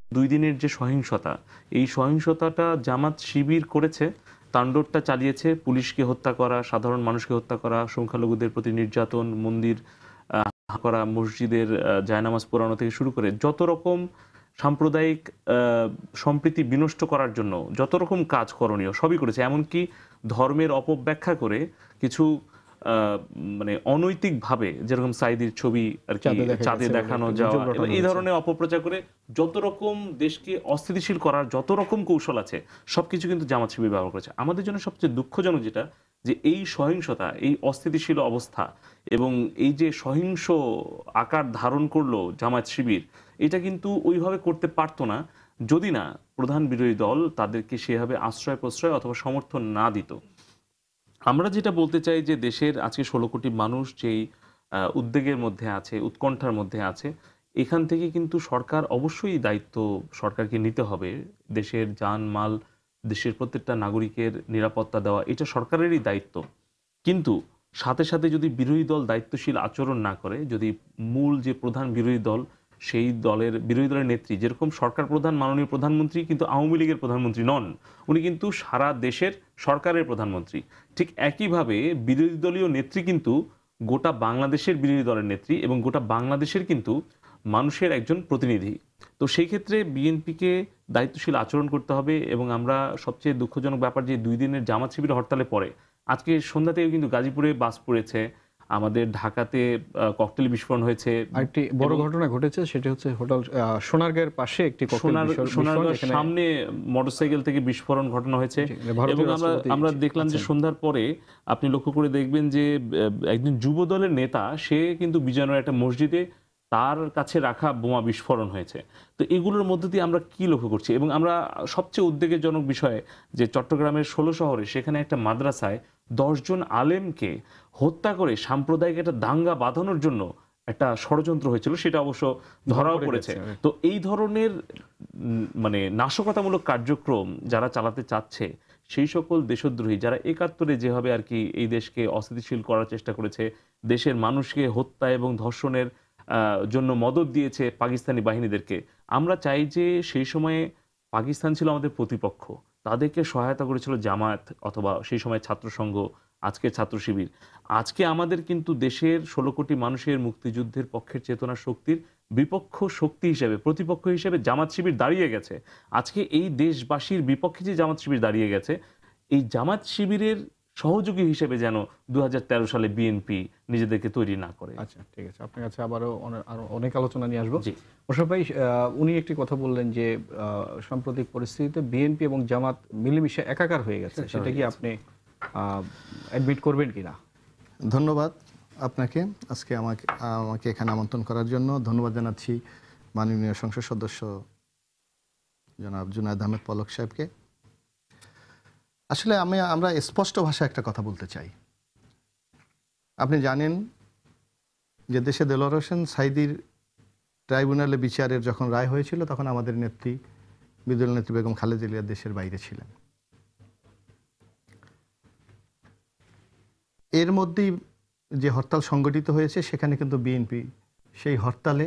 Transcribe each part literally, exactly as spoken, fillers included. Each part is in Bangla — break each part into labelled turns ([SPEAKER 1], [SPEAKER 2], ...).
[SPEAKER 1] দুই দিনের যে সহিংসতা, এই সহিংসতাটা জামাত শিবির করেছে, তাণ্ডবটা চালিয়েছে, পুলিশকে হত্যা করা, সাধারণ মানুষকে হত্যা করা, সংখ্যালঘুদের প্রতি নির্যাতন, মন্দির করা, মসজিদের জায়নামাজ পোড়ানো থেকে শুরু করে যত রকম সাম্প্রদায়িক সম্প্রীতি বিনষ্ট করার জন্য যত রকম কাজ করণীয় সবই করেছে। এমনকি ধর্মের অপব্যাখ্যা করে কিছু মানে অনৈতিকভাবে, যেরকম সাইদির ছবি আর কি চাঁদে দেখানো যাওয়া, এই ধরনের অপপ্রচার করে যত রকম দেশকে অস্থিতিশীল করার যত রকম কৌশল আছে সবকিছু কিন্তু জামাত শিবির ব্যবহার করেছে। আমাদের জন্য সবচেয়ে দুঃখজনক যেটা, যে এই সহিংসতা, এই অস্থিতিশীল অবস্থা এবং এই যে সহিংস আকার ধারণ করলো জামাত শিবির, এটা কিন্তু ওইভাবে করতে পারতো না যদি না প্রধান বিরোধী দল তাদেরকে সেভাবে আশ্রয় প্রশ্রয় অথবা সমর্থন না দিত। আমরা যেটা বলতে চাই যে দেশের আজকে ষোলো কোটি মানুষ যেই উদ্বেগের মধ্যে আছে, উৎকণ্ঠার মধ্যে আছে, এখান থেকে কিন্তু সরকার অবশ্যই দায়িত্ব সরকারকে নিতে হবে। দেশের জান মাল, দেশের প্রত্যেকটা নাগরিকের নিরাপত্তা দেওয়া এটা সরকারেরই দায়িত্ব। কিন্তু সাথে সাথে যদি বিরোধী দল দায়িত্বশীল আচরণ না করে, যদি মূল যে প্রধান বিরোধী দল সেই দলের বিরোধী দলের নেত্রী, যেরকম সরকার প্রধান মাননীয় প্রধানমন্ত্রী কিন্তু আওয়ামী লীগের প্রধানমন্ত্রী নন, উনি কিন্তু সারা দেশের সরকারের প্রধানমন্ত্রী, ঠিক একইভাবে বিরোধী দলীয় নেত্রী কিন্তু গোটা বাংলাদেশের বিরোধী দলের নেত্রী এবং গোটা বাংলাদেশের কিন্তু মানুষের একজন প্রতিনিধি। তো সেই ক্ষেত্রে বিএনপিকে দায়িত্বশীল আচরণ করতে হবে। এবং আমরা সবচেয়ে দুঃখজনক ব্যাপার যে দুই দিনের জামাত শিবির হরতালে পরে আজকে সন্ধ্যাতেও কিন্তু গাজীপুরে বাস পড়েছে, আমাদের ঢাকাতে ককটেল বিস্ফোরণ হয়েছে।
[SPEAKER 2] আরেকটি বড় ঘটনা ঘটেছে, সেটা হচ্ছে হোটেল সোনারগাঁয়ের পাশে একটি
[SPEAKER 1] সোনারগাঁর সামনে মোটরসাইকেল থেকে বিস্ফোরণ ঘটনা হয়েছে। এবং আমরা আমরা দেখলাম যে সন্ধ্যার পরে আপনি লক্ষ্য করে দেখবেন যে একজন যুব দলের নেতা, সে কিন্তু বিজয়নগরের একটা মসজিদে তার কাছে রাখা বোমা বিস্ফোরণ হয়েছে। তো এগুলোর মধ্যে দিয়ে আমরা কি লক্ষ্য করছি? এবং আমরা সবচেয়ে উদ্বেগজনক বিষয় যে চট্টগ্রামের ষোলো শহরে সেখানে একটা মাদ্রাসায় দশজন আলেমকে হত্যা করে সাম্প্রদায়িক একটা দাঙ্গা বাঁধানোর জন্য একটা ষড়যন্ত্র হয়েছিল, সেটা অবশ্য ধরাও পড়েছে। তো এই ধরনের মানে নাশকতামূলক কার্যক্রম যারা চালাতে চাচ্ছে, সেই সকল দেশদ্রোহী যারা একাত্তরে যেভাবে আর কি এই দেশকে অস্থিতিশীল করার চেষ্টা করেছে, দেশের মানুষকে হত্যা এবং ধর্ষণের জন্য মদত দিয়েছে পাকিস্তানি বাহিনীদেরকে, আমরা চাই যে সেই সময়ে পাকিস্তান ছিল আমাদের প্রতিপক্ষ, তাদেরকে সহায়তা করেছিল জামায়াত অথবা সেই সময় ছাত্র সংঘ, আজকে ছাত্র শিবির। আজকে আমাদের কিন্তু দেশের ষোলো কোটি মানুষের মুক্তিযুদ্ধের পক্ষের চেতনা শক্তির বিপক্ষ শক্তি হিসেবে, প্রতিপক্ষ হিসেবে জামাত শিবির দাঁড়িয়ে গেছে। আজকে এই দেশবাসীর বিপক্ষে যে জামাত শিবির দাঁড়িয়ে গেছে, এই জামাত শিবিরের সহযোগী হিসেবে যেন দু হাজার তেরো সালে বিএনপি নিজেদেরকে তৈরি না করে।
[SPEAKER 2] আচ্ছা, ঠিক আছে, আপনার কাছে আবারও আরো অনেক আলোচনা নিয়ে আসবো। মোশাররফ ভাই, উনি একটি কথা বললেন যে সাম্প্রতিক পরিস্থিতিতে বিএনপি এবং জামাত মিলেমিশে একাকার হয়ে গেছে, সেটা কি আপনি অ্যাডমিট করবেন কিনা?
[SPEAKER 3] ধন্যবাদ আপনাকে আজকে আমাকে আমাকে এখানে আমন্ত্রণ করার জন্য। ধন্যবাদ জানাচ্ছি মাননীয় সংসদ সদস্য জনাব জুনায়েদ আহমেদ পলক সাহেবকে। আসলে আমি আমরা স্পষ্ট ভাষায় একটা কথা বলতে চাই। আপনি জানেন যে দেশে দেলোয়ার হোসেন সাঈদীর ট্রাইব্যুনালে বিচারের যখন রায় হয়েছিল, তখন আমাদের নেত্রী বিদ্রোহী নেত্রী বেগম খালেদা জিয়া দেশের বাইরে ছিলেন। এর মধ্যেই যে হরতাল সংগঠিত হয়েছে, সেখানে কিন্তু বিএনপি সেই হরতালে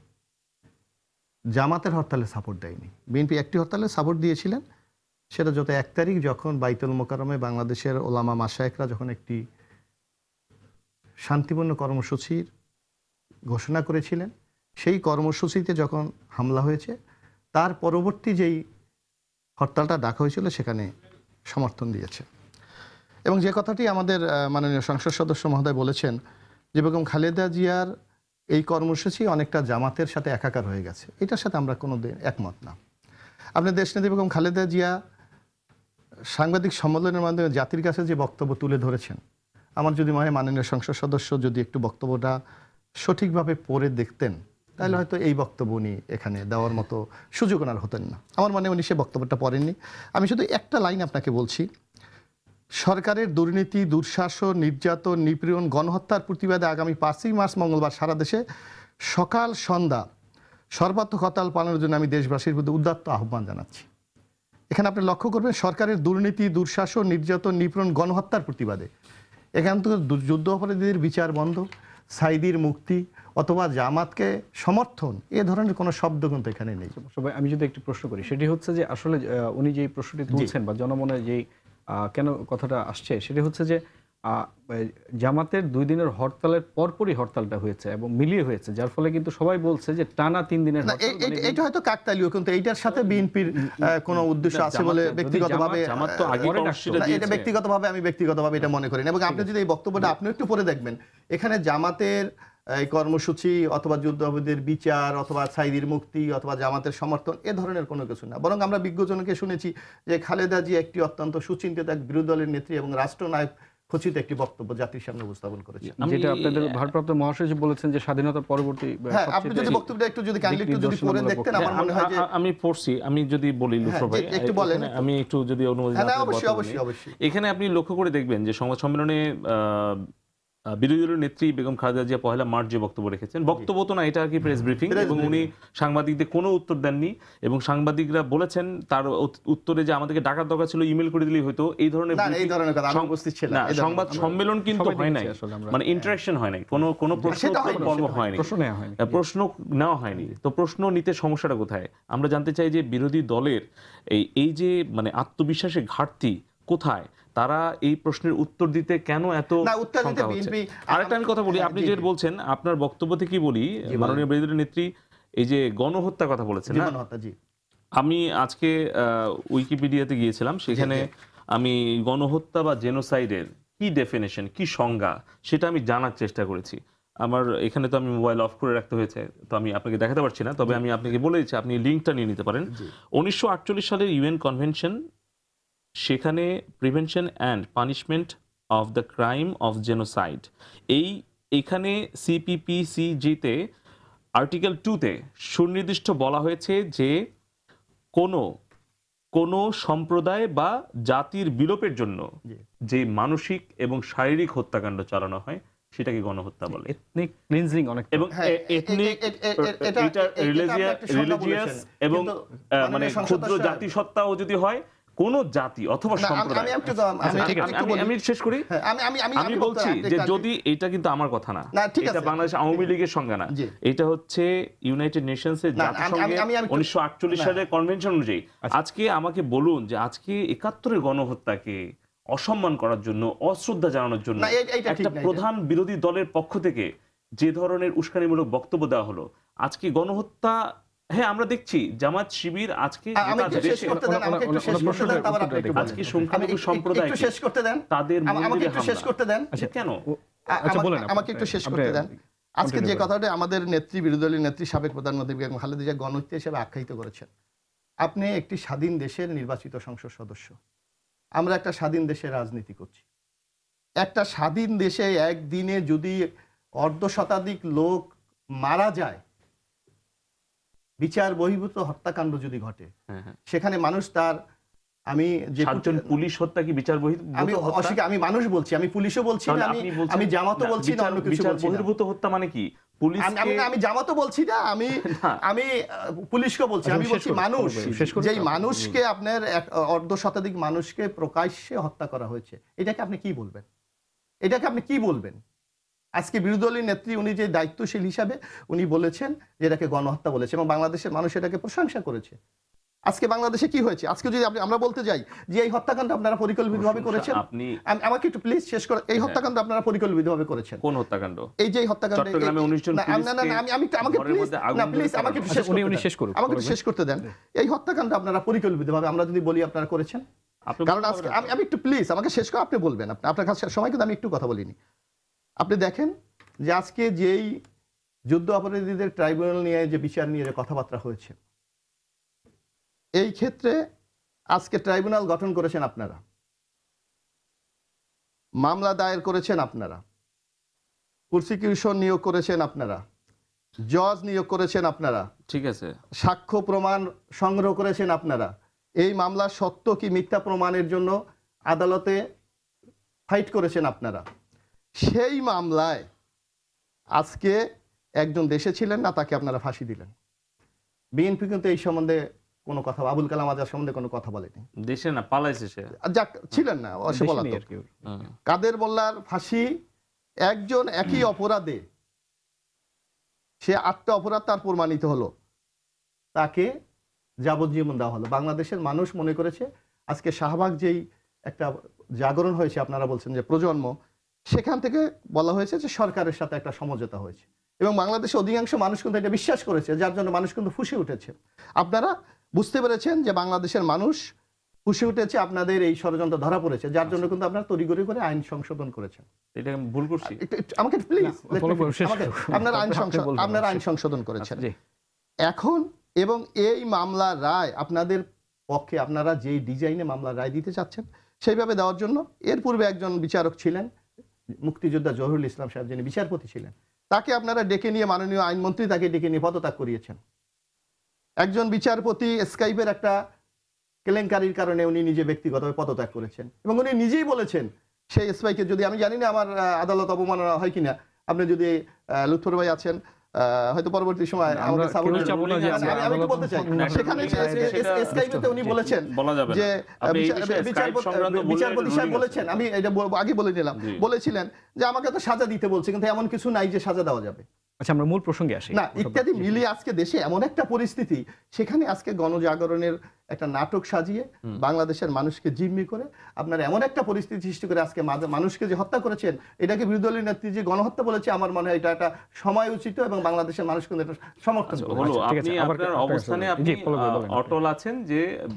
[SPEAKER 3] জামাতের হরতালে সাপোর্ট দেয়নি। বিএনপি একটি হরতালে সাপোর্ট দিয়েছিলেন, সেটা যত এক তারিখ যখন বাইতুল মোকাররমে বাংলাদেশের ওলামা মাশায়েখরা যখন একটি শান্তিপূর্ণ কর্মসূচির ঘোষণা করেছিলেন, সেই কর্মসূচিতে যখন হামলা হয়েছে, তার পরবর্তী যেই হরতালটা ডাকা হয়েছিল সেখানে সমর্থন দিয়েছে। এবং যে কথাটি আমাদের মাননীয় সংসদ সদস্য মহোদয় বলেছেন যে বেগম খালেদা জিয়ার এই কর্মসূচি অনেকটা জামাতের সাথে একাকার হয়ে গেছে, এটার সাথে আমরা কোনো একমত না। আপনি দেশনেত্রী বেগম খালেদা জিয়া সাংবাদিক সম্মেলনের মাধ্যমে জাতির কাছে যে বক্তব্য তুলে ধরেছেন, আমার যদি মনে হয় মাননীয় সংসদ সদস্য যদি একটু বক্তব্যটা সঠিকভাবে পড়ে দেখতেন, তাহলে হয়তো এই বক্তব্য উনি এখানে দেওয়ার মতো সুযোগ ওনার হতেন না। আমার মনে উনি সে বক্তব্যটা পড়েননি। আমি শুধু একটা লাইন আপনাকে বলছি, সরকারের দুর্নীতি, দুঃশাসন, নির্যাতন, নিপীড়ন, গণহত্যার প্রতিবাদে আগামী পাঁচই মার্চ মঙ্গলবার সারা দেশে সকাল সন্ধ্যা সর্বাত্মক হরতাল পালনের জন্য আমি দেশবাসীর প্রতি উদাত্ত আহ্বান জানাচ্ছি। এখানে আপনি লক্ষ্য করবেন সরকারের দুর্নীতি, দুঃশাসন, নির্যাতন, নিপীড়ন, গণহত্যার প্রতিবাদে এখান থেকে যুদ্ধ অপরাধীদের বিচার বন্ধ, সাইদির মুক্তি অথবা জামাতকে সমর্থন এ ধরনের কোনো শব্দ কিন্তু এখানে নেই।
[SPEAKER 2] সবাই আমি যদি একটু প্রশ্ন করি, সেটি হচ্ছে যে আসলে উনি যেই প্রশ্নটি তুলছেন বা জনমনে যেই কেন কথাটা আসছে সেটি হচ্ছে যে জামাতের দুই দিনের হরতালের পরপরই হরতালটা হয়েছে এবং মিলিয়ে হয়েছে, যার ফলে কিন্তু সবাই বলছে যে টানা তিন দিনের হরতাল।
[SPEAKER 3] এটা হয়তো কাকতালীয়, কিন্তু এইটার সাথে বিএনপির কোনো উদ্দেশ্য আছে বলে ব্যক্তিগতভাবে এটা ব্যক্তিগতভাবে আমি ব্যক্তিগতভাবে এটা মনে করি না। এবং আপনি যদি এই বক্তব্যটা আপনি একটু পরে দেখবেন, এখানে জামাতের এই কর্মসূচি অথবা যুদ্ধাপরাধীদের বিচার অথবা সাইদির মুক্তি অথবা জামাতের সমর্থন এ ধরনের কোনো কিছু না। বরং আমরা বিজ্ঞজনকে শুনেছি যে খালেদা জি একটি অত্যন্ত সুচিন্তিত এক বিরোধী দলের নেত্রী এবং রাষ্ট্রনায়ক খচিত একটি বক্তব্য জাতির সামনে উপস্থাপন করেছে,
[SPEAKER 2] যেটা আপনাদের ভারপ্রাপ্ত মহাসচিব বলেছেন যে স্বাধীনতার পরবর্তী।
[SPEAKER 3] হ্যাঁ, আপনি যদি বক্তব্যটা একটু যদি কাইন্ডলি একটু যদি পড়ে দেখতেন আমার মনে হয় যে
[SPEAKER 1] আমি পড়ছি, আমি যদি বলি লুফর ভাই
[SPEAKER 3] একটু বলেন,
[SPEAKER 1] আমি একটু যদি অনুমতি
[SPEAKER 3] দেন। হ্যাঁ, অবশ্যই অবশ্যই অবশ্যই।
[SPEAKER 1] এখানে আপনি লক্ষ্য করে দেখবেন যে সংবাদ সম্মেলনে বিরোধী দলের নেত্রী বেগম খালেদা জিয়া পহেলা মার্চ যে বক্তব্য রেখেছেন, বক্তব্য তো না, এটা আর কি প্রেস ব্রিফিং, এবং উনি সাংবাদিকদের কোনো উত্তর দেননি এবং সাংবাদিকরা বলেছেন তার উত্তরে যে আমাদেরকে ডাকার দরকার ছিল, ইমেল করে দিলেই হতো, এই ধরনের সংবাদ সম্মেলন কিন্তু হয় নাই, মানে ইন্টারাকশন হয় নাই, কোনো কোনো প্রশ্ন পর্ব হয়নি, প্রশ্ন নেওয়া হয়নি। তো প্রশ্ন নিতে সমস্যাটা কোথায়? আমরা জানতে চাই যে বিরোধী দলের এই এই যে মানে আত্মবিশ্বাসের ঘাটতি কোথায়, তারা এই প্রশ্নের উত্তর দিতে কেন এত শঙ্কা হচ্ছে? আরেকটা আমি কথা বলি, আপনি যে বলছেন আপনার বক্তব্য থেকে বলি, মাননীয় বিরোধী দলের নেত্রী এই যে গণহত্যার কথা বলেছেন, আমি আজকে উইকিপিডিয়াতে গিয়েছিলাম, সেখানে আমি গণহত্যা বা জেনোসাইডের কি ডেফিনেশন, কি সংজ্ঞা, সেটা আমি জানার চেষ্টা করেছি। আমার এখানে তো আমি মোবাইল অফ করে রাখতে হয়েছে, তো আমি আপনাকে দেখাতে পারছি না, তবে আমি আপনাকে বলে দিচ্ছি, আপনি লিঙ্কটা নিয়ে নিতে পারেন। উনিশশো আটচল্লিশ সালের ইউএন কনভেনশন, সেখানে prevention and punishment of the crime of genocide, এই এখানে সিপিপিসিজিতে আর্টিকেল টুতে সুনির্দিষ্ট বলা হয়েছে যে কোনো কোনো সম্প্রদায় বা জাতির বিলোপের জন্য যে মানসিক এবং শারীরিক হত্যাকাণ্ড চালানো হয় সেটাকে গণহত্যা বলে।
[SPEAKER 2] এথনিক ক্লিনজিং অনেক,
[SPEAKER 1] এবং এথনিক এটা রিলিজিয়াস এবং মানে ক্ষুদ্র জাতিসত্তাও যদি হয়, কোন জাতি অথবা সম্প্রদায়। আমি শেষ করি, আমি বলছি যে যদি এটা কিন্তু আমার কথা না, এটা বাংলাদেশ আওয়ামী লীগের সংজ্ঞা না, এটা হচ্ছে ইউনাইটেড নেশনসের জাতিসংঘের উনিশশো আটচল্লিশ সালের কনভেনশন অনুযায়ী। আজকে আমাকে বলুন যে আজকে একাত্তরের গণহত্যাকে অসম্মান করার জন্য, অশ্রদ্ধা জানানোর জন্য একটা প্রধান বিরোধী দলের পক্ষ থেকে যে ধরনের উস্কানিমূলক বক্তব্য দেওয়া হলো, আজকে গণহত্যা, হ্যাঁ আমরা দেখছি জামাত শিবির আজকে আজকে সংখ্যালঘু সম্প্রদায়
[SPEAKER 3] শেষ করতে দেন,
[SPEAKER 1] তাদের
[SPEAKER 3] আমাকে একটু শেষ করতে দেন
[SPEAKER 1] কেন,
[SPEAKER 3] আমাকে একটু শেষ করতে দেন। আজকে যে কথাটা আমাদের নেত্রী, বিরোধী দলের নেত্রী, সাবেক প্রধানমন্ত্রী বেগম খালেদা জিয়া গণহত্যা হিসেবে আখ্যায়িত করেছেন। আপনি একটি স্বাধীন দেশের নির্বাচিত সংসদ সদস্য, আমরা একটা স্বাধীন দেশে রাজনীতি করছি। একটা স্বাধীন দেশে একদিনে যদি অর্ধ শতাধিক লোক মারা যায়, বিচার বহির্ভূত হত্যাকাণ্ড যদি ঘটে, সেখানে মানুষ তার, আমি যে
[SPEAKER 1] পুলিশ হত্যা কি বিচার বহির্ভূত?
[SPEAKER 3] আমি অস্বীকার, আমি মানুষ বলছি, আমি পুলিশও বলছি না, আমি আমি জামাতও বলছি না, অন্য কিছু বলছি না।
[SPEAKER 1] বহির্ভূত হত্যা মানে কি? পুলিশ,
[SPEAKER 3] আমি আমি জামাতও বলছি না, আমি আমি পুলিশকে বলছি, আমি বলছি মানুষ, যেই মানুষকে আপনার অর্ধ শতাধিক মানুষকে প্রকাশ্যে হত্যা করা হয়েছে, এটাকে আপনি কি বলবেন? এটাকে আপনি কি বলবেন? আজকে বিরোধী দলের নেত্রী উনি যে দায়িত্বশীল হিসাবে উনি বলেছেন যে এটাকে গণহত্যা বলেছে এবং বাংলাদেশের মানুষ এটাকে প্রশংসা করেছে। আজকে বাংলাদেশে কি হয়েছে? আজকে যদি আমরা বলতে যাই যে এই হত্যাকাণ্ড আপনারা পরিকল্পিতভাবে করেছেন, আপনি আমাকে একটু প্লিজ শেষ করে, এই হত্যাকাণ্ড আপনারা পরিকল্পিতভাবে করেছেন।
[SPEAKER 1] কোন হত্যাকাণ্ড?
[SPEAKER 3] এই যে হত্যাকাণ্ড, চট্টগ্রামে উনিশ জন পুলিশ, না না আমি আমি আমাকে প্লিজ না প্লিজ আমাকে একটু শেষ করতে, উনি শেষ করুন, আমাকে একটু শেষ করতে দেন। এই হত্যাকাণ্ড আপনারা পরিকল্পিতভাবে, আমরা যদি বলি আপনারা করেছেন, কারণ আজকে আমি আমি একটু প্লিজ আমাকে শেষ করে আপনি বলবেন, আপনি আপনার কাছে সময় কিন্তু আমি একটু কথা বলিনি। আপনি দেখেন যে আজকে যেই যুদ্ধ অপরাধীদের ট্রাইব্যুনাল নিয়ে যে বিচার নিয়ে যে কথাবার্তা হয়েছে, এই ক্ষেত্রে আজকে ট্রাইব্যুনাল গঠন করেছেন আপনারা, মামলা দায়ের করেছেন আপনারা, প্রসিকিউশন নিয়োগ করেছেন আপনারা, জজ নিয়োগ করেছেন আপনারা,
[SPEAKER 1] ঠিক আছে,
[SPEAKER 3] সাক্ষ্য প্রমাণ সংগ্রহ করেছেন আপনারা। এই মামলা সত্য কি মিথ্যা প্রমাণের জন্য আদালতে ফাইট করেছেন আপনারা। সেই মামলায় আজকে একজন দেশে ছিলেন না, তাকে আপনারা ফাঁসি দিলেন। বিএনপি কিন্তু এই সম্বন্ধে কোনো কথা, আবুল কালাম আজাদ সম্বন্ধে কোনো কথা বলেনি।
[SPEAKER 1] দেশে না, পালাইছে সে,
[SPEAKER 3] যাক ছিলেন না, কাদের মোল্লার ফাঁসি, একজন একই অপরাধে সে আটটা অপরাধ তার প্রমাণিত হলো, তাকে যাবজ্জীবন দেওয়া হলো। বাংলাদেশের মানুষ মনে করেছে আজকে শাহবাগ যেই একটা জাগরণ হয়েছে, আপনারা বলছেন যে প্রজন্ম, সেখান থেকে বলা হয়েছে যে সরকারের সাথে একটা সমঝোতা হয়েছে, এবং বাংলাদেশের অধিকাংশ মানুষ কিন্তু এটা বিশ্বাস করেছে, যার জন্য মানুষ কিন্তু ফুঁসে উঠেছে। আপনারা বুঝতে পেরেছেন যে বাংলাদেশের মানুষ ফুঁসে উঠেছে, আপনাদের এই ষড়যন্ত্র ধরা পড়েছে, যার জন্য কিন্তু আপনারা তড়িঘড়ি করে আইন সংশোধন করেছেন।
[SPEAKER 1] এটা আমি ভুল করছি?
[SPEAKER 3] আমাকে প্লিজ, আপনারা আইন সংশোধন আপনারা আইন সংশোধন করেছেন এখন, এবং এই মামলার রায় আপনাদের পক্ষে আপনারা যেই ডিজাইনে মামলার রায় দিতে চাচ্ছেন সেইভাবে দেওয়ার জন্য এর পূর্বে একজন বিচারক ছিলেন, মুক্তিযোদ্ধা জহুরুল ইসলাম সাহেব, যিনি বিচারপতি ছিলেন, তাকে আপনারা ডেকে নিয়ে, মাননীয় আইনমন্ত্রী তাকে ডেকে নিয়ে পদত্যাগ করিয়েছেন। একজন বিচারপতি স্কাইপের একটা কেলেঙ্কারির কারণে উনি নিজে ব্যক্তিগতভাবে পদত্যাগ করেছেন, এবং উনি নিজেই বলেছেন সেই স্পাইকে, যদি আমি জানি না আমার আদালত অবমাননা হয় কিনা, আপনি যদি লুৎফর ভাই আছেন হয়তো পরবর্তী সময় আমাকে সাপোর্ট করবেন, আমি একটু বলতে চাই, সেখানে স্কাইপেতে উনি বলেছেন যে বিচারপতি সাহেব বলেছেন, আমি এটা আগে বলে নিলাম, বলেছিলেন যে আমাকে তো সাজা দিতে বলছে, কিন্তু এমন কিছু নাই যে সাজা দেওয়া যাবে।
[SPEAKER 2] আচ্ছা, আমরা মূল প্রসঙ্গে আসি
[SPEAKER 3] না, ইত্যাদি মিলিয়ে আজকে দেশে এমন একটা পরিস্থিতি, সেখানে আজকে গণজাগরণের একটা নাটক সাজিয়ে বাংলাদেশের মানুষকে জিম্মি করে আপনারা এমন একটা পরিস্থিতি সৃষ্টি করে আজকে মানুষকে যে হত্যা করেছেন, এটাকে বিরোধী দলের নেত্রী যে গণহত্যা বলেছে, আমার মনে হয় এটা একটা সময় উচিত, এবং বাংলাদেশের মানুষ কিন্তু এটা সমর্থন
[SPEAKER 1] হলো। আপনি আপনার অবস্থানে আপনি অটল আছেন যে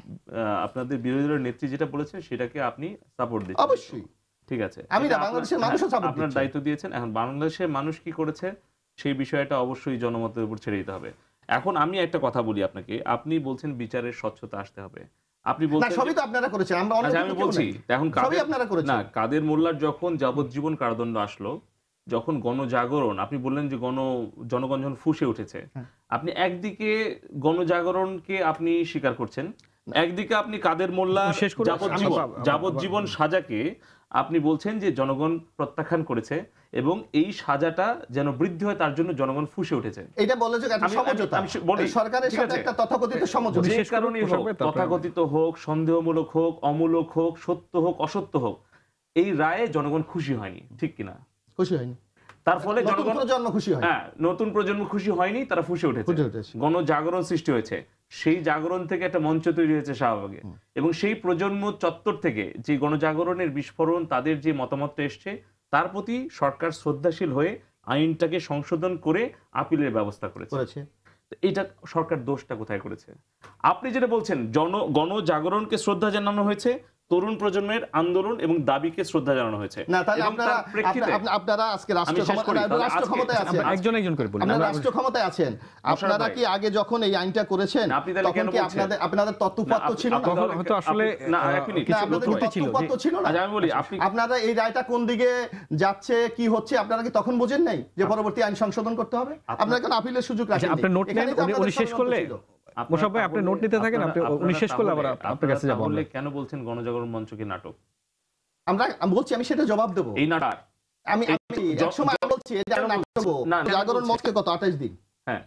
[SPEAKER 1] আপনাদের বিরোধী দলের নেত্রী যেটা বলেছেন সেটাকে আপনি সাপোর্ট দিচ্ছেন?
[SPEAKER 3] অবশ্যই,
[SPEAKER 1] ঠিক আছে,
[SPEAKER 3] আমি না বাংলাদেশের মানুষও সাপোর্ট,
[SPEAKER 1] আপনার দায়িত্ব দিয়েছেন। এখন বাংলাদেশের মানুষ কি করেছে সেই বিষয়টা অবশ্যই জনমতের উপর ছেড়ে দিতে হবে। এখন আমি একটা কথা বলি আপনাকে, আপনি বলছেন বিচারের স্বচ্ছতা আসতে হবে, আপনি বলছেন
[SPEAKER 3] সবই তো আপনারা করেছেন, আমরা অনেক
[SPEAKER 1] আমি বলছি এখন
[SPEAKER 3] সবই আপনারা করেছেন।
[SPEAKER 1] না, কাদের মোল্লার যখন যাবজ্জীবন কারাদণ্ড আসলো, যখন গণজাগরণ, আপনি বললেন যে গণ জনগণ যখন ফুঁসে উঠেছে, আপনি একদিকে গণজাগরণকে আপনি স্বীকার করছেন, একদিকে আপনি কাদের মোল্লার যাবজ্জীবন যাবজ্জীবন সাজাকে আপনি বলছেন যে জনগণ প্রত্যাখ্যান করেছে, এবং এই সাজাটা যেন বৃদ্ধি হয় তার জন্য জনগণ ফুঁসে উঠেছে।
[SPEAKER 3] এটা বলে যে একটা সমঝোতা, সরকারের সাথে একটা তথাকথিত সমঝোতা,
[SPEAKER 1] যে কারণেই হোক, তথাকথিত হোক, সন্দেহমূলক হোক, অমূলক হোক, সত্য হোক, অসত্য হোক, এই রায়ে জনগণ খুশি হয়নি, ঠিক কিনা?
[SPEAKER 3] খুশি হয়নি,
[SPEAKER 1] তার ফলে
[SPEAKER 3] নতুন প্রজন্ম খুশি হয়,
[SPEAKER 1] হ্যাঁ, নতুন প্রজন্ম খুশি হয়নি, তারা ফুঁসে উঠেছে, গণজাগরণ সৃষ্টি হয়েছে, সেই জাগরণ থেকে একটা মঞ্চ তৈরি হয়েছে শাহবাগে, এবং সেই প্রজন্ম চত্বর থেকে যে গণজাগরণের বিস্ফোরণ, তাদের যে মতামতটা এসছে, তার প্রতি সরকার শ্রদ্ধাশীল হয়ে আইনটাকে সংশোধন করে আপিলের ব্যবস্থা করেছে। এটা সরকার দোষটা কোথায় করেছে? আপনি যেটা বলছেন জন গণজাগরণকে শ্রদ্ধা জানানো হয়েছে, তরুণ প্রজন্মের আন্দোলন এবং দাবিকে শ্রদ্ধা জানানো হয়েছে।
[SPEAKER 3] না, তাহলে আপনারা আপনারা আজকে রাষ্ট্র ক্ষমতায় আছেন,
[SPEAKER 2] একজন একজন করে বলুন,
[SPEAKER 3] আপনারা রাষ্ট্র ক্ষমতায় আছেন, আপনারা কি আগে যখন এই আইনটা করেছেন তখন কি আপনাদের আপনাদের তথ্যপত্র ছিল না?
[SPEAKER 2] তখন হয়তো আসলে
[SPEAKER 3] না, আপনাদের তথ্যপত্র ছিল না।
[SPEAKER 1] আমি বলি, আপনি
[SPEAKER 3] আপনারা এই রায়টা কোন দিকে যাচ্ছে, কি হচ্ছে, আপনারা কি তখন বোঝেন নাই যে পরবর্তী আইন সংশোধন করতে হবে? আপনারা কেন আপিলের সুযোগ রাখেন?
[SPEAKER 2] আপনি নোট নেন, উনি শেষ করলে মোশাররফ ভাই আপনি নোট নিতে থাকেন, আপনি উনি শেষ করলে আবার আপনার কাছে যাব।
[SPEAKER 1] তাহলে কেন বলছেন গণজাগরণ মঞ্চ কি নাটক?
[SPEAKER 3] আমরা আমি বলছি, আমি সেটা জবাব দেব।
[SPEAKER 1] এই নাটক
[SPEAKER 3] আমি আমি এক সময় বলছি এটা নাটক। জাগরণ মঞ্চকে কত আঠাশ দিন, হ্যাঁ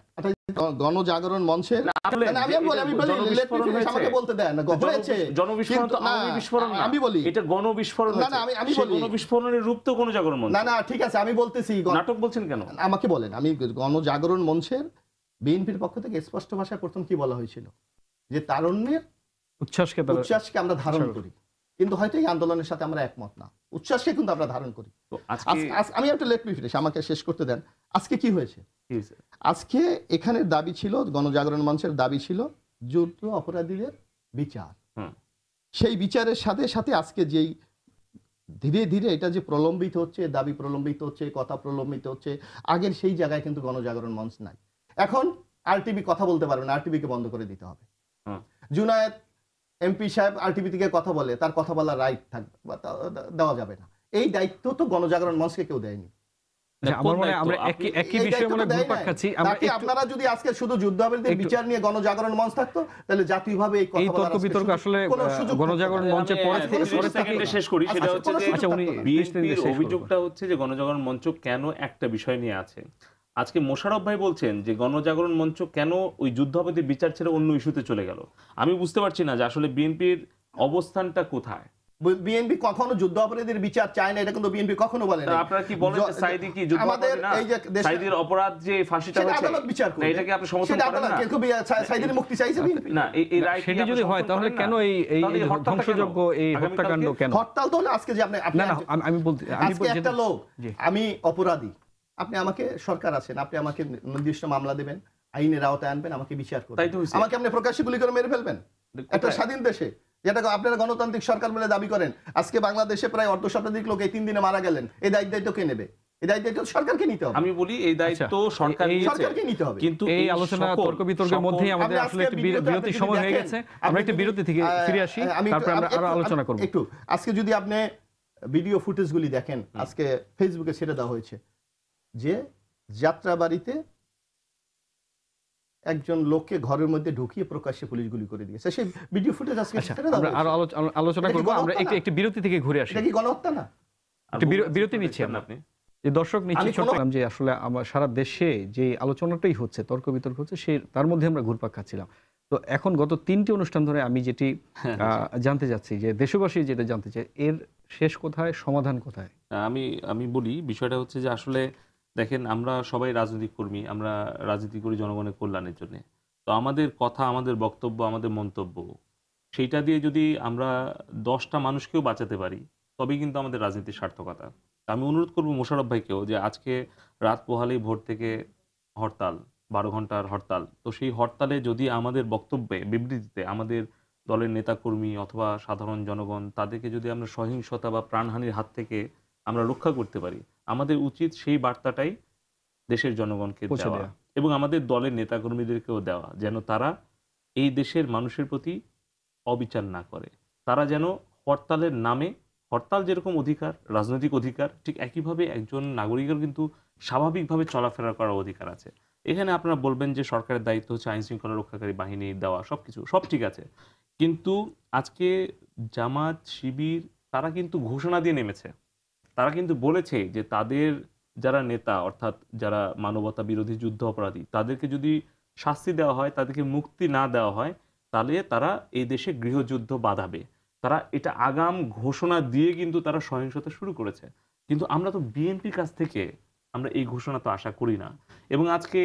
[SPEAKER 3] গণজাগরণ মঞ্চের, আমি বলি আমি বলি আমাকে বলতে দেন না, হয়েছে
[SPEAKER 1] জনবিস্ফোরণ, তো আওয়ামী বিস্ফোরণ না,
[SPEAKER 3] আমি বলি
[SPEAKER 1] এটা গণবিস্ফোরণ।
[SPEAKER 3] না না আমি আমি বলি
[SPEAKER 1] গণবিস্ফোরণের রূপ তো গণজাগরণ মঞ্চ।
[SPEAKER 3] না না ঠিক আছে, আমি বলতেছি
[SPEAKER 1] নাটক বলছেন কেন?
[SPEAKER 3] আমাকে বলেন। আমি গণজাগরণ মঞ্চের বিএনপির পক্ষ থেকে স্পষ্ট ভাষায় প্রথম কি বলা হয়েছিল, যে তারুণ্যের
[SPEAKER 2] উচ্ছ্বাসকে
[SPEAKER 3] উচ্ছ্বাসকে আমরা ধারণ করি, কিন্তু হয়তো এই আন্দোলনের সাথে আমরা একমত না, উচ্ছ্বাসকে কিন্তু আমরা ধারণ করি। আমি একটা লেট মি ফিনিশ, আমাকে শেষ করতে দেন। আজকে কি হয়েছে? আজকে এখানের দাবি ছিল, গণজাগরণ মঞ্চের দাবি ছিল যুদ্ধ অপরাধীদের বিচার। সেই বিচারের সাথে সাথে আজকে যেই ধীরে ধীরে এটা যে প্রলম্বিত হচ্ছে, দাবি প্রলম্বিত হচ্ছে, কথা প্রলম্বিত হচ্ছে, আগের সেই জায়গায় কিন্তু গণজাগরণ মঞ্চ নাই। এখন আরটিভি কথা বলতে পারবে না, আরটিভিকে বন্ধ করে দিতে হবে। জুনায়েদ এমপি সাহেব আরটিভি থেকে কথা বলে, তার কথা বলার রাইট থাকবে, দেওয়া যাবে না। এই দায়িত্ব তো গণজাগরণ মঞ্চকে কেউ দেয়নি। আপনারা যদি আজকে শুধু যুদ্ধাপরাধীদের বিচার নিয়ে গণজাগরণ মঞ্চ থাকতো, তাহলে জাতীয়ভাবে এই তর্ক বিতর্ক আসলে
[SPEAKER 2] গণজাগরণ মঞ্চে
[SPEAKER 1] শেষ করি। সেটা হচ্ছে যে বিএনপির অভিযোগটা হচ্ছে যে গণজাগরণ মঞ্চ কেন একটা বিষয় নিয়ে আছে। আজকে মোশাররফ ভাই বলছেন যে গণজাগরণ মঞ্চ কেন ওই যুদ্ধাপরাধীর বিচার ছেড়ে অন্য ইস্যুতে চলে গেল। আমি বুঝতে পারছি না যে আসলে বিএনপির অবস্থানটা কোথায়।
[SPEAKER 3] বিএনপি কখনো যুদ্ধ অপরাধীদের বিচার চায় না, এটা কিন্তু বিএনপি কখনো বলে না।
[SPEAKER 1] আপনারা কি বলেন যে সাইদি কি যুদ্ধ অপরাধী না? সাইদির অপরাধ যে ফাঁসিটা হয়েছে
[SPEAKER 3] আদালত বিচার করবে,
[SPEAKER 1] এটাকে আপনি সমর্থন করেন না?
[SPEAKER 3] কেউ সাইদির মুক্তি চাইছে বিএনপি
[SPEAKER 1] না, এই রায়
[SPEAKER 2] সেটা যদি হয় তাহলে কেন এই এই ধ্বংসযজ্ঞ এই হত্যাকাণ্ড কেন?
[SPEAKER 3] হরতাল তো হলো আজকে যে আপনি
[SPEAKER 2] না না আমি বলতে আমি
[SPEAKER 3] আজকে একটা লোক, আমি অপরাধী, আপনি আমাকে সরকার আছেন, আপনি আমাকে নির্দিষ্ট মামলা দেবেন, আইনের আওতায় আনবেন, আমাকে বিচার করবেন, আমাকে আপনি প্রকাশ্যে গুলি করে মেরে ফেলবেন একটা স্বাধীন দেশে, যেটা আপনারা গণতান্ত্রিক সরকার বলে দাবি করেন। আজকে বাংলাদেশে প্রায় অর্ধ শতাধিক লোক এই তিন দিনে মারা গেলেন, এই দায়িত্ব দায়িত্ব কে নেবে? এই দায়িত্ব সরকারকে নিতে হবে।
[SPEAKER 1] আমি বলি এই দায়িত্ব সরকার
[SPEAKER 3] সরকারকে নিতে হবে।
[SPEAKER 2] কিন্তু এই আলোচনা তর্ক বিতর্কের মধ্যেই আমাদের আসলে একটা বিরতি সময় হয়ে গেছে, আমরা একটা বিরতি থেকে ফিরে আসি, তারপর আমরা আরো আলোচনা করব।
[SPEAKER 3] একটু আজকে যদি আপনি ভিডিও ফুটেজগুলি দেখেন, আজকে ফেসবুকে ছেড়ে দেওয়া হয়েছে যে যাত্রাবাড়িতে একজন লোককে ঘরের মধ্যে ঢুকিয়ে প্রকাশ্যে পুলিশ গুলি করে দিয়েছে, সেই ভিডিও ফুটেজ আজকে ছেড়ে দেওয়া হয়েছে।
[SPEAKER 2] আমরা আরো আলোচনা করব, আমরা একটু একটু বিরতি থেকে ঘুরে আসি।
[SPEAKER 3] এটা কি গণহত্যা না?
[SPEAKER 2] একটু বিরতি নিচ্ছি আপনি। এই দর্শক নিচ্ছি শুনলাম যে আসলে আমার সারা দেশে যে আলোচনাটাই হচ্ছে, তর্ক বিতর্ক হচ্ছে, সেই তার মধ্যে আমরা ঘুরপাক খাচ্ছিলাম। তো এখন গত তিনটি অনুষ্ঠান ধরে আমি যেটি জানতে যাচ্ছি, যে দেশবাসী যেটা জানতে চায়, এর শেষ কোথায়, সমাধান কোথায়?
[SPEAKER 1] আমি আমি বলি বিষয়টা হচ্ছে যে আসলে দেখেন, আমরা সবাই রাজনৈতিক কর্মী, আমরা রাজনীতি করি জনগণের কল্যাণের জন্য। তো আমাদের কথা, আমাদের বক্তব্য, আমাদের মন্তব্য, সেইটা দিয়ে যদি আমরা দশটা মানুষকেও বাঁচাতে পারি, তবেই কিন্তু আমাদের রাজনীতির সার্থকতা। আমি অনুরোধ করবো মোশাররফ ভাইকেও যে আজকে রাত পোহালেই ভোর থেকে হরতাল, বারো ঘন্টার হরতাল। তো সেই হরতালে যদি আমাদের বক্তব্যে, বিবৃতিতে আমাদের দলের নেতাকর্মী অথবা সাধারণ জনগণ, তাদেরকে যদি আমরা সহিংসতা বা প্রাণহানির হাত থেকে আমরা রক্ষা করতে পারি, আমাদের উচিত সেই বার্তাটাই দেশের জনগণকে দেওয়া এবং আমাদের দলের নেতাকর্মীদেরকেও দেওয়া, যেন তারা এই দেশের মানুষের প্রতি অবিচার না করে। তারা যেন হরতালের নামে, হরতাল যেরকম অধিকার, রাজনৈতিক অধিকার, ঠিক একইভাবে একজন নাগরিকের কিন্তু স্বাভাবিকভাবে চলাফেরা করার অধিকার আছে। এখানে আপনারা বলবেন যে সরকারের দায়িত্ব হচ্ছে আইন শৃঙ্খলা রক্ষাকারী বাহিনী দেওয়া, সব কিছু সব ঠিক আছে, কিন্তু আজকে জামাত, শিবির তারা কিন্তু ঘোষণা দিয়ে নেমেছে। তারা কিন্তু বলেছে যে তাদের যারা নেতা, অর্থাৎ যারা মানবতা বিরোধী যুদ্ধ অপরাধী, তাদেরকে যদি শাস্তি দেওয়া হয়, তাদেরকে মুক্তি না দেওয়া হয়, তাহলে তারা এই দেশে গৃহযুদ্ধ বাঁধাবে। তারা এটা আগাম ঘোষণা দিয়ে কিন্তু তারা সহিংসতা শুরু করেছে। কিন্তু আমরা তো বিএনপির কাছ থেকে আমরা এই ঘোষণা তো আশা করি না। এবং আজকে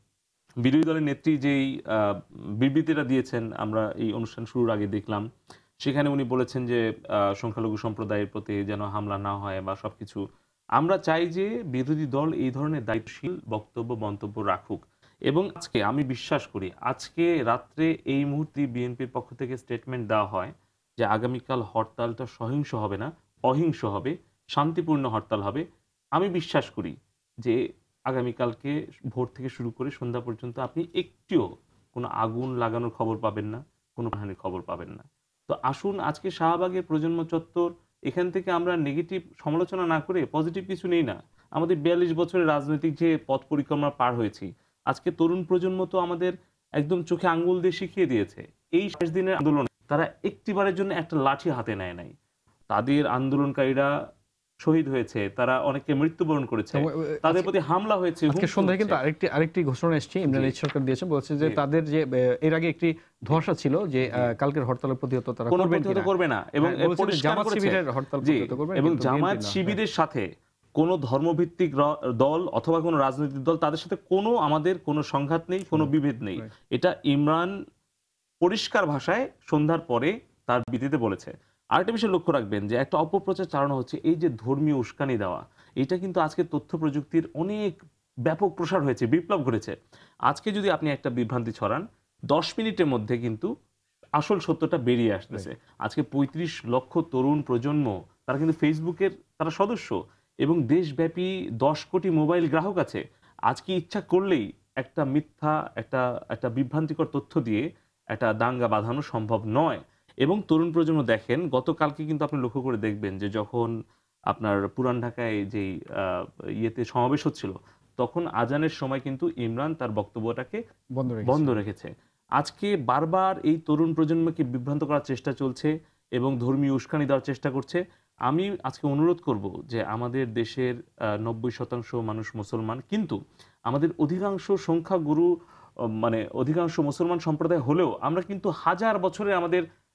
[SPEAKER 1] বিরোধী দলের নেত্রী যেই বিবৃতিটা দিয়েছেন, আমরা এই অনুষ্ঠান শুরুর আগে দেখলাম, সেখানে উনি বলেছেন যে সংখ্যালঘু সম্প্রদায়ের প্রতি যেন হামলা না হয় বা সবকিছু। আমরা চাই যে বিরোধী দল এই ধরনের দায়িত্বশীল বক্তব্য মন্তব্য রাখুক। এবং আজকে আমি বিশ্বাস করি আজকে রাত্রে এই মুহূর্তে বিএনপির পক্ষ থেকে স্টেটমেন্ট দেওয়া হয় যে আগামীকাল হরতালটা সহিংস হবে না, অহিংস হবে, শান্তিপূর্ণ হরতাল হবে। আমি বিশ্বাস করি যে আগামীকালকে ভোর থেকে শুরু করে সন্ধ্যা পর্যন্ত আপনি একটিও কোনো আগুন লাগানোর খবর পাবেন না, কোনো প্রাণহানির খবর পাবেন না। তো আসুন আজকে শাহবাগের প্রজন্ম চত্বর, এখান থেকে আমরা নেগেটিভ সমালোচনা না করে পজিটিভ কিছু নেই না। আমাদের বিয়াল্লিশ বছরের রাজনৈতিক যে পথ পরিক্রমা পার হয়েছি, আজকে তরুণ প্রজন্ম তো আমাদের একদম চোখে আঙ্গুল দিয়ে শিখিয়ে দিয়েছে। এই শেষ দিনের আন্দোলনে তারা একটিবারের জন্য একটা লাঠি হাতে নেয় নাই। তাদের আন্দোলনকারীরা শহীদ হয়েছে, তারা অনেকে মৃত্যুবরণ করেছে, তাদের প্রতি হামলা হয়েছে।
[SPEAKER 2] আজকে সন্ধ্যায় কিন্তু আরেকটি আরেকটি ঘোষণা এসেছে, ইমরান এইচ সরকার দিয়েছে, বলছে যে তাদের যে এর আগে একটি ধোঁয়াশা ছিল যে কালকের হরতালের প্রতিহত তারা
[SPEAKER 1] করবে না, এবং
[SPEAKER 2] জামাত শিবিরের হরতাল প্রতিহত করবে,
[SPEAKER 1] এবং জামাত শিবিরের সাথে কোনো ধর্মভিত্তিক দল অথবা কোনো রাজনৈতিক দল, তাদের সাথে কোনো আমাদের কোনো সংঘাত নেই, কোনো বিভেদ নেই। এটা ইমরান পরিষ্কার ভাষায় সন্ধ্যার পরে তার বিবৃতিতে বলেছে। আরেকটা বিষয় লক্ষ্য রাখবেন যে একটা অপপ্রচার চালানো হচ্ছে, এই যে ধর্মীয় উস্কানি দেওয়া, এটা কিন্তু আজকে তথ্য প্রযুক্তির অনেক ব্যাপক প্রসার হয়েছে, বিপ্লব ঘটেছে। আজকে যদি আপনি একটা বিভ্রান্তি ছড়ান, দশ মিনিটের মধ্যে কিন্তু আসল সত্যটা বেরিয়ে আসতেছে। আজকে পঁয়ত্রিশ লক্ষ তরুণ প্রজন্ম, তারা কিন্তু ফেসবুকের তারা সদস্য, এবং দেশব্যাপী দশ কোটি মোবাইল গ্রাহক আছে। আজকে ইচ্ছা করলেই একটা মিথ্যা, একটা একটা বিভ্রান্তিকর তথ্য দিয়ে একটা দাঙ্গা বাঁধানো সম্ভব নয়। এবং তরুণ প্রজন্ম দেখেন, গতকালকে কিন্তু আপনি লক্ষ্য করে দেখবেন যে যখন আপনার পুরান ঢাকায় যেই ইয়েতে সমাবেশ হচ্ছিল, তখন আজানের সময় কিন্তু ইমরান তার বক্তব্যটাকে বন্ধ রেখেছে। আজকে বারবার এই তরুণ প্রজন্মকে বিভ্রান্ত করার চেষ্টা চলছে এবং ধর্মীয় উস্কানি দেওয়ার চেষ্টা করছে। আমি আজকে অনুরোধ করব যে আমাদের দেশের নব্বই শতাংশ মানুষ মুসলমান, কিন্তু আমাদের অধিকাংশ সংখ্যাগুরু মানে অধিকাংশ মুসলমান সম্প্রদায় হলেও আমরা কিন্তু হাজার বছরে আমাদের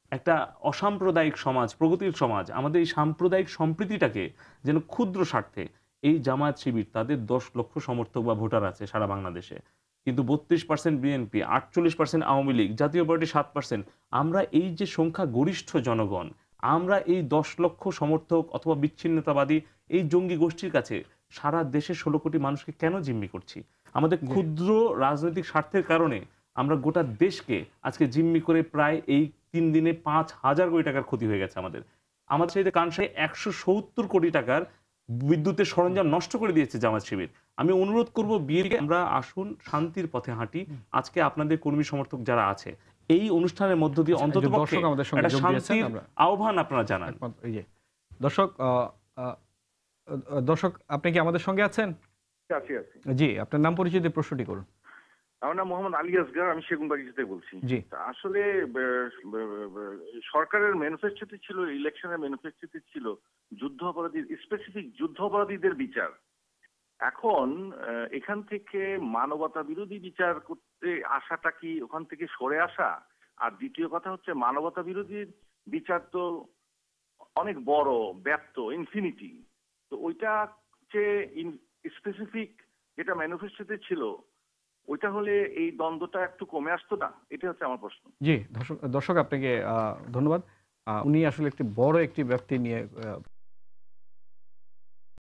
[SPEAKER 1] একটা অসাম্প্রদায়িক সমাজ, প্রগতির সমাজ, আমাদের এই সাম্প্রদায়িক সম্প্রীতিটাকে যেন ক্ষুদ্র স্বার্থে এই জামায়াত শিবির, তাদের দশ লক্ষ সমর্থক বা ভোটার আছে সারা বাংলাদেশে, কিন্তু বত্রিশ পার্সেন্ট বিএনপি, আটচল্লিশ পার্সেন্ট আওয়ামী লীগ, জাতীয় পার্টি সাত পার্সেন্ট, আমরা এই যে সংখ্যা গরিষ্ঠ জনগণ, আমরা এই দশ লক্ষ সমর্থক অথবা বিচ্ছিন্নতাবাদী এই জঙ্গি গোষ্ঠীর কাছে সারা দেশের ষোলো কোটি মানুষকে কেন জিম্মি করছি? আমাদের ক্ষুদ্র রাজনৈতিক স্বার্থের কারণে আমরা গোটা দেশকে আজকে জিম্মি করে প্রায় এই তিন দিনে পাঁচ হাজার কোটি টাকার ক্ষতি হয়ে গেছে। আমাদের আমাদের সেই কানসাই একশো সত্তর কোটি টাকার বিদ্যুতের সরঞ্জাম নষ্ট করে দিয়েছে জামাত শিবির। আমি অনুরোধ করব বিএনপি, আমরা আসুন শান্তির পথে হাঁটি। আজকে আপনাদের কর্মী সমর্থক যারা আছে এই অনুষ্ঠানের মধ্য দিয়ে অন্তত একটা শান্তির আহ্বান আপনারা জানান।
[SPEAKER 2] দর্শক দর্শক আপনি কি আমাদের সঙ্গে আছেন?
[SPEAKER 4] আছি আছি।
[SPEAKER 2] জি, আপনার নাম পরিচয় দিয়ে প্রশ্নটি করুন।
[SPEAKER 4] আমার নাম মোহাম্মদ আলী আসগার, আমি সেগুনবাগিচা থেকে বলছি।
[SPEAKER 2] জি,
[SPEAKER 4] আসলে সরকারের ম্যানিফেস্টোতে ছিল, ইলেকশনের ম্যানিফেস্টোতে ছিল যুদ্ধ অপরাধী, স্পেসিফিক যুদ্ধ অপরাধীদের বিচার। এখন এখান থেকে মানবতা বিরোধী বিচার করতে আসাটা কি ওখান থেকে সরে আসা? আর দ্বিতীয় কথা হচ্ছে মানবতা বিরোধী বিচার তো অনেক বড়, ব্যাপ্ত, ইনফিনিটি। তো ওইটা হচ্ছে স্পেসিফিক যেটা ম্যানিফেস্টোতে ছিল, ওইটা হলে এই দ্বন্দ্বটা একটু কমে আসতো না? এটা হচ্ছে আমার প্রশ্ন।
[SPEAKER 2] জি, দর্শক দর্শক আপনাকে ধন্যবাদ। উনি আসলে একটি বড় একটি ব্যক্তি নিয়ে